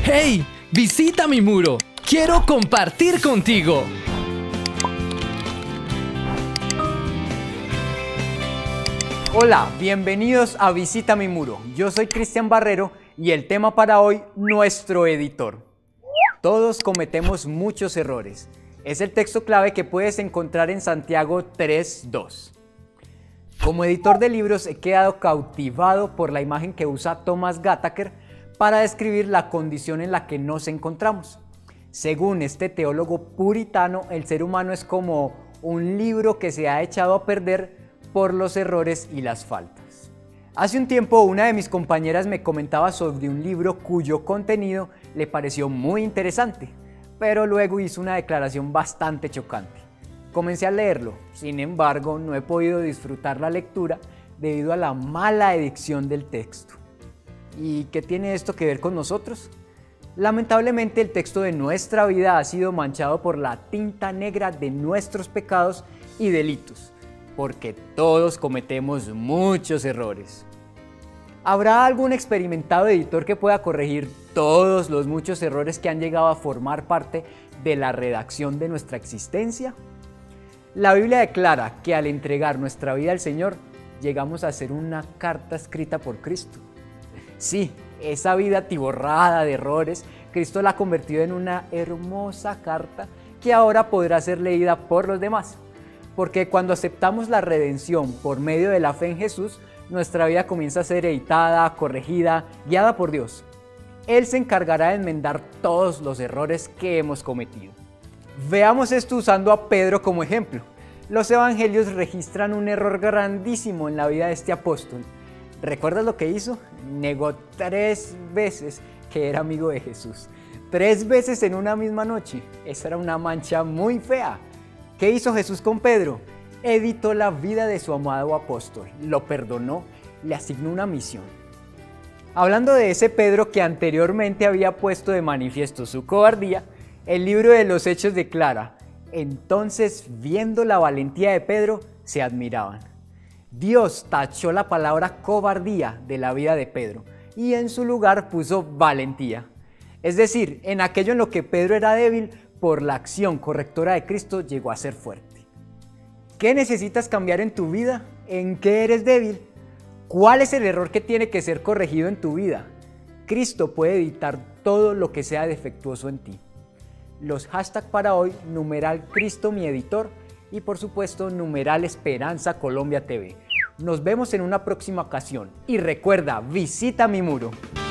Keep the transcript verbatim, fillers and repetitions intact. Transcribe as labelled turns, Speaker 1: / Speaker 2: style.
Speaker 1: ¡Hey! ¡Visita mi muro! ¡Quiero compartir contigo!
Speaker 2: Hola, bienvenidos a Visita mi muro. Yo soy Cristian Barrero y el tema para hoy, nuestro editor. Todos cometemos muchos errores. Es el texto clave que puedes encontrar en Santiago tres dos. Como editor de libros he quedado cautivado por la imagen que usa Thomas Gataker para describir la condición en la que nos encontramos. Según este teólogo puritano, el ser humano es como un libro que se ha echado a perder por los errores y las faltas. Hace un tiempo una de mis compañeras me comentaba sobre un libro cuyo contenido le pareció muy interesante, pero luego hizo una declaración bastante chocante. Comencé a leerlo, sin embargo no he podido disfrutar la lectura debido a la mala edición del texto. ¿Y qué tiene esto que ver con nosotros? Lamentablemente el texto de nuestra vida ha sido manchado por la tinta negra de nuestros pecados y delitos, porque todos cometemos muchos errores. ¿Habrá algún experimentado editor que pueda corregir todos los muchos errores que han llegado a formar parte de la redacción de nuestra existencia? La Biblia declara que al entregar nuestra vida al Señor, llegamos a ser una carta escrita por Cristo. Sí, esa vida atiborrada de errores, Cristo la ha convertido en una hermosa carta que ahora podrá ser leída por los demás. Porque cuando aceptamos la redención por medio de la fe en Jesús, nuestra vida comienza a ser editada, corregida, guiada por Dios. Él se encargará de enmendar todos los errores que hemos cometido. Veamos esto usando a Pedro como ejemplo. Los evangelios registran un error grandísimo en la vida de este apóstol. ¿Recuerdas lo que hizo? Negó tres veces que era amigo de Jesús. Tres veces en una misma noche. Esa era una mancha muy fea. ¿Qué hizo Jesús con Pedro? Editó la vida de su amado apóstol, lo perdonó, le asignó una misión. Hablando de ese Pedro que anteriormente había puesto de manifiesto su cobardía, el libro de los Hechos declara: entonces, viendo la valentía de Pedro, se admiraban. Dios tachó la palabra cobardía de la vida de Pedro y en su lugar puso valentía. Es decir, en aquello en lo que Pedro era débil, por la acción correctora de Cristo llegó a ser fuerte. ¿Qué necesitas cambiar en tu vida? ¿En qué eres débil? ¿Cuál es el error que tiene que ser corregido en tu vida? Cristo puede editar todo lo que sea defectuoso en ti. Los hashtags para hoy, numeral Cristo mi editor y por supuesto numeral Esperanza Colombia T V. Nos vemos en una próxima ocasión y recuerda, visita mi muro.